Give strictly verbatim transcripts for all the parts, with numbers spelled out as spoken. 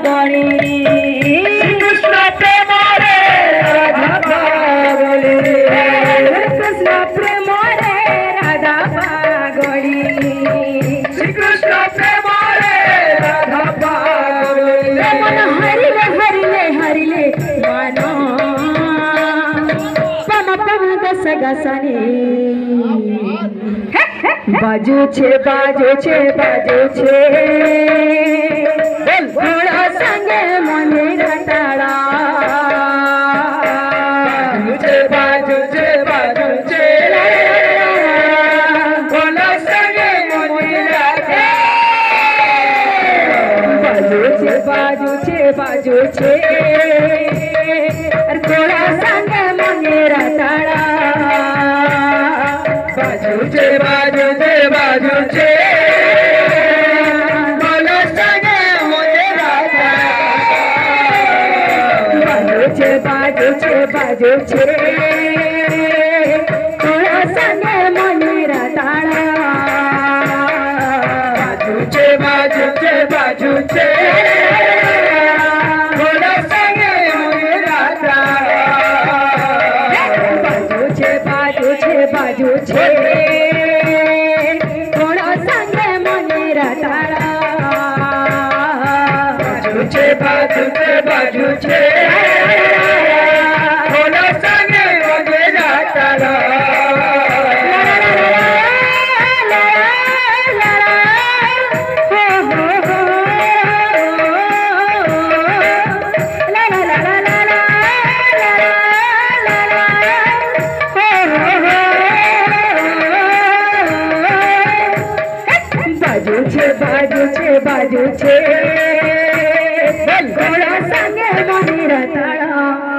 पागली कृष्ण प्रेम रे राधा पागली कृष्ण प्रेम रे राधा पागली श्री कृष्ण प्रेम रे राधा पागली मन हरिले हरिले हरिले मानो पम पम गस गसनी बाजुचे बाजुचे बाजुचे घोड़ा संगे मने रटाड़ा बाजुचे बाजुचे बाजुचे घोड़ा संगे मने रटाड़ा बाजुचे बाजुचे बाजुचे घोड़ा संगे मने रटाड़ा बाजुचे बाजुचे बाजुचे बोलो संगे मुझे राधा बाजुचे बाजुचे बाजुचे बोलो संगे मुझे राधा बाजुचे बाजुचे बाजुचे बोलो संगे मुझे राधा बाजुचे बाजुचे बाजुचे बाजुचे बाजुचे बोलो संगे मुझे राधा बाजुचे बाजुचे बाजुचे घोड़ा संगे मनी रताड़ा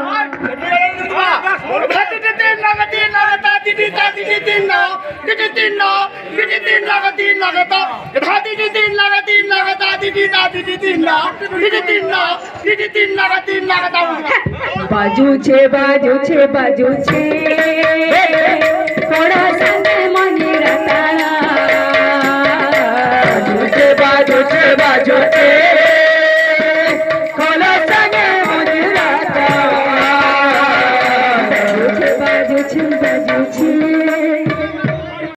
तीन लगता तीन तीन तीन तीन तीन लगा तीन लगता तीन तीन लगा तीन लगता तीन तीन तीन तीन लगा तीन लगता बाजुचे बाजुचे बाजुचे घोड़ा संगे